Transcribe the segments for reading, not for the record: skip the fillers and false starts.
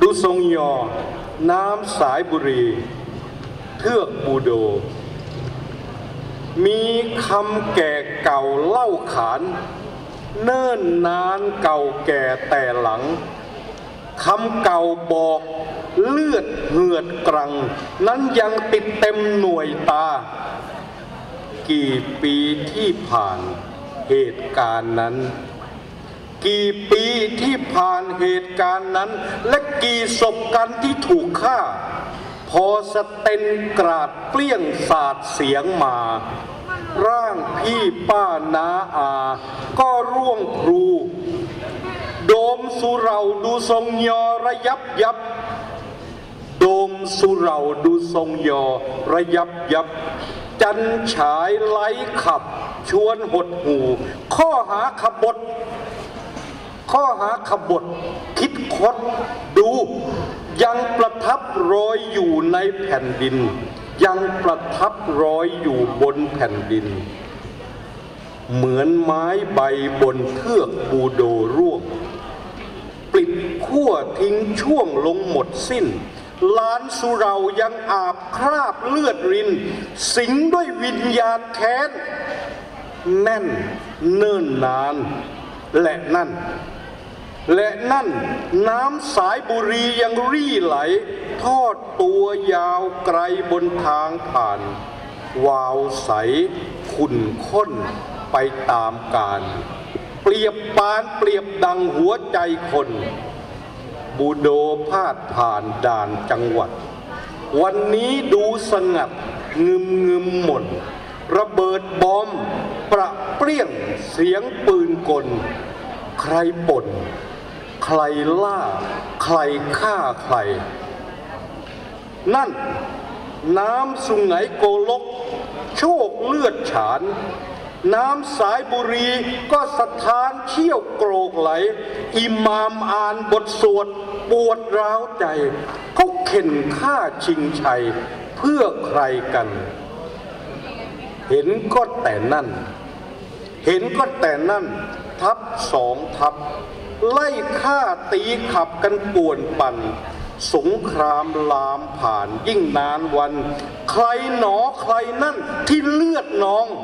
ดูทรงยอน้ำสายบุรีเทือกบูโดมีคำแก่เก่าเล่าขานเนิ่นนานเก่าแก่แต่หลังคำเก่าบอกเลือดเหือดกรังนั้นยังติดเต็มหน่วยตากี่ปีที่ผ่านเหตุการณ์นั้นกี่ปีที่ผ่านเหตุการณ์นั้นและกี่ศพกันที่ถูกฆ่าพอสเตนกราดเปลี่ยงสาดเสียงมาร่างพี่ป้าน้าอาก็ร่วงพลูโดมสุเราดูทรงยอระยับยับโดมสุเราดูทรงยอระยับยับจันฉายไล่ขับชวนหดหูข้อหาขบฏคิดคดดูยังประทับรอยอยู่ในแผ่นดินยังประทับรอยอยู่บนแผ่นดินเหมือนไม้ใบบนเทือกบูโดร่วงปลิดขั้วทิ้งช่วงลงหมดสิ้นล้านสุเรายังอาบคราบเลือดรินสิงด้วยวิญญาณแค้นแน่นเนิ่นนานและนั่นน้ำสายบุรียังรี่ไหลทอดตัวยาวไกลบนทางผ่านวาวใสขุ่นข้นไปตามกาลเปรียบปานเปรียบดังหัวใจคนบูโดพาดผ่านด่านจังหวัดวันนี้ดูสงัดงึมหม่นระเบิดบอมประเปรี้ยงเสียงปืนกลใครบ่นใครล่าใครฆ่าใครนั่นน้ำสุไหงโกลกโชคเลือดฉานน้ำสายบุรีก็สถานเชี่ยวโกรกไหลอิหม่ามอ่านบทสวดปวดร้าวใจเขาเข็นฆ่าชิงชัยเพื่อใครกันเห็นก็แต่นั่นทัพสองทัพไล่ฆ่าตีขับกันป่วนปั่นสงครามลามผ่านยิ่งนานวันใครหนอใครนั่นที่เลือดนอง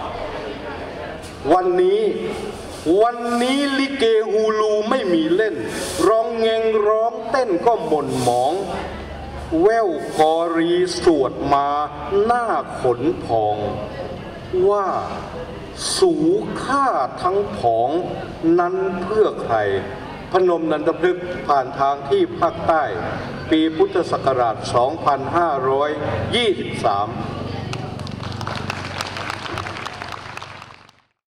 วันนี้ลิเกฮูลูไม่มีเล่นร้องเงงร้องเต้นก็หม่นหมองแววกอรีสวดมาหน้าขนพองว่าสูฆ่าทั้งผองนั้นเพื่อใครพนมนันทพฤกษ์ผ่านทางที่ภาคใต้ปีพุทธศักราช 2523